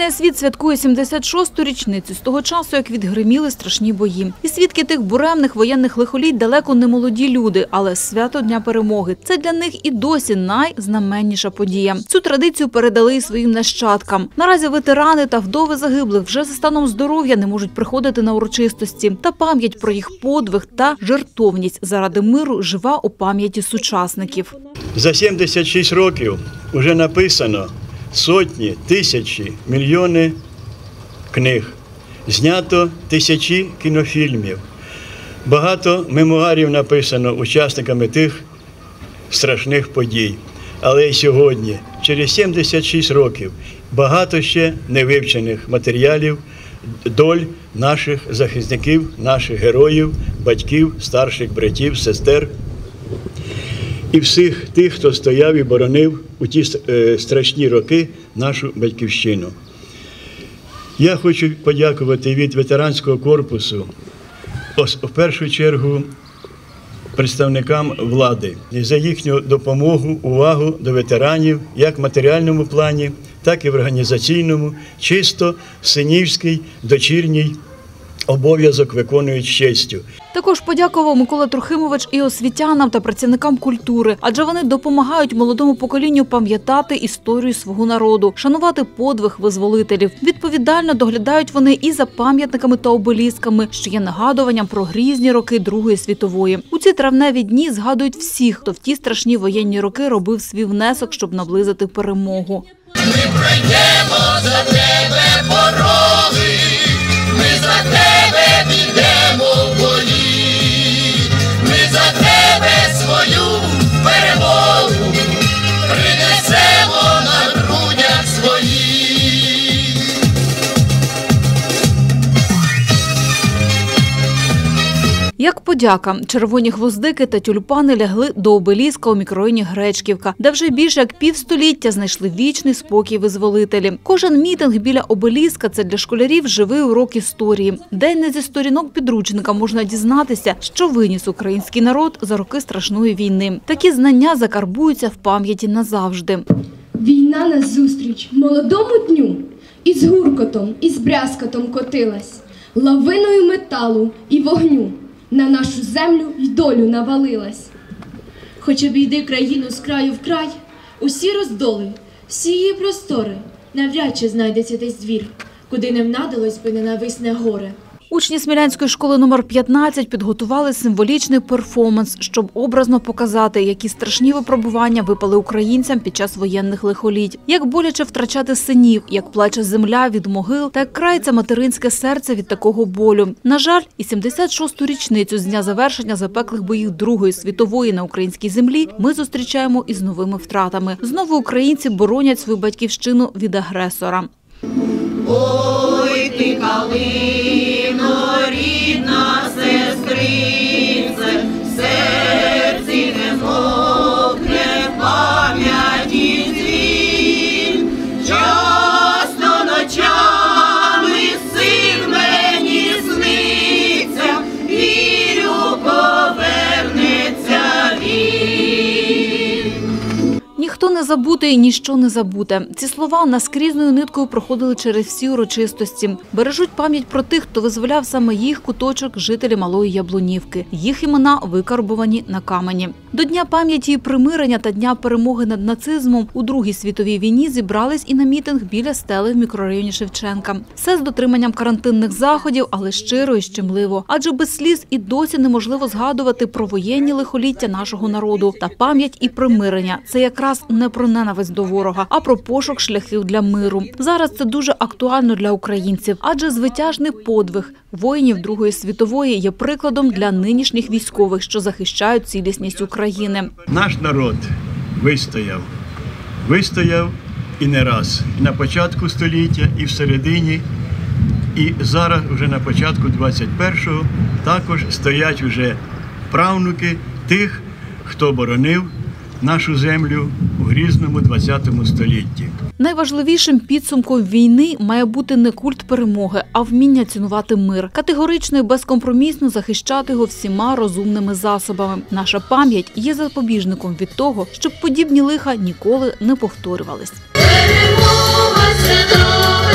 Вільний світ святкує 76-ту річницю з того часу, як відгриміли страшні бої. І свідки тих буремних воєнних лихоліть далеко не молоді люди, але свято Дня Перемоги – це для них і досі найзнаменніша подія. Цю традицію передали і своїм нащадкам. Наразі ветерани та вдови загиблих вже за станом здоров'я не можуть приходити на урочистості. Та пам'ять про їх подвиг та жертовність заради миру жива у пам'яті сучасників. За 76 років вже написано сотні, тисячі, мільйони книг. Знято тисячі кінофільмів. Багато мемуарів написано учасниками тих страшних подій. Але й сьогодні, через 76 років, багато ще невивчених матеріалів, доль наших захисників, наших героїв, батьків, старших братів, сестер і всіх тих, хто стояв і боронив у ті страшні роки нашу батьківщину. Я хочу подякувати від ветеранського корпусу, в першу чергу, представникам влади за їхню допомогу, увагу до ветеранів, як в матеріальному плані, так і в організаційному, чисто синівський, дочірній обов'язок виконують з честю. Також подякував Микола Трохимович і освітянам та працівникам культури, адже вони допомагають молодому поколінню пам'ятати історію свого народу, шанувати подвиг визволителів. Відповідально доглядають вони і за пам'ятниками та обелісками, що є нагадуванням про грізні роки Другої світової. У ці травневі дні згадують всіх, хто в ті страшні воєнні роки робив свій внесок, щоб наблизити перемогу. Ми пройдемо за тебе пороги, ми за тебе підемо в бої, ми за тебе свою перемогу принесемо на грудях своїх. Як подяка, червоні гвоздики та тюльпани лягли до обеліска у мікрорайоні Гречківка, де вже більше як півстоліття знайшли вічний спокій визволителі. Кожен мітинг біля обеліска – це для школярів живий урок історії. День не зі сторінок підручника можна дізнатися, що виніс український народ за роки страшної війни. Такі знання закарбуються в пам'яті назавжди. Війна назустріч молодому дню із гуркотом, із брязкотом котилась, лавиною металу і вогню на нашу землю й долю навалилась. Хоч обійди країну з краю в край, усі роздоли, всі її простори, навряд чи знайдеться десь двір, куди не внадилось би ненависне горе. Учні Смілянської школи номер 15 підготували символічний перформанс, щоб образно показати, які страшні випробування випали українцям під час воєнних лихоліть. Як боляче втрачати синів, як плаче земля від могил, та як крається материнське серце від такого болю. На жаль, і 76-ту річницю з дня завершення запеклих боїв Другої світової на українській землі ми зустрічаємо із новими втратами. Знову українці боронять свою батьківщину від агресора. Ой, ти калино, рідна сестрице, в серці не мокне в пам'яті дзвін. Часто ночами син мені сниться, вірю, повернеться він. Ніхто не забутий, ніщо не забуте. Ці слова наскрізною ниткою проходили через всі урочистості. Бережуть пам'ять про тих, хто визволяв саме їх куточок, жителі Малої Яблунівки. Їх імена викарбовані на камені. До Дня пам'яті і примирення та Дня перемоги над нацизмом у Другій світовій війні зібрались і на мітинг біля стели в мікрорайоні Шевченка. Все з дотриманням карантинних заходів, але щиро і щемливо. Адже без сліз і досі неможливо згадувати про воєнні лихоліття нашого народу. Та пам'ять і примирення – це якраз не про ненависть до ворога, а про пошук шляхів для миру. Зараз це дуже актуально для українців, адже звитяжний подвиг воїнів Другої світової є прикладом для нинішніх військових, що захищають цілісність України. Наш народ вистояв і не раз. І на початку століття, і всередині, і зараз, вже на початку 21-го, також стоять вже правнуки тих, хто боронив нашу землю у грізному 20 столітті. Найважливішим підсумком війни має бути не культ перемоги, а вміння цінувати мир. Категорично і безкомпромісно захищати його всіма розумними засобами. Наша пам'ять є запобіжником від того, щоб подібні лиха ніколи не повторювались. Перемога – це